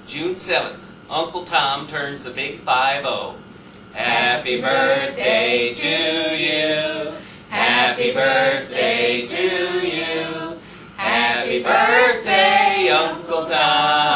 June 7th, Uncle Tom turns the big 5-0. Happy birthday to you. Happy birthday to you. Happy birthday, Uncle Tom.